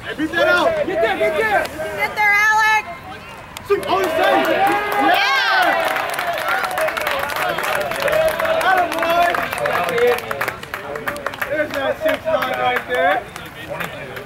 Beat that out! Get there, get there! Get there, Alec! Oh, he's safe! Yeah! Attaboy! There's that 6-9 right there.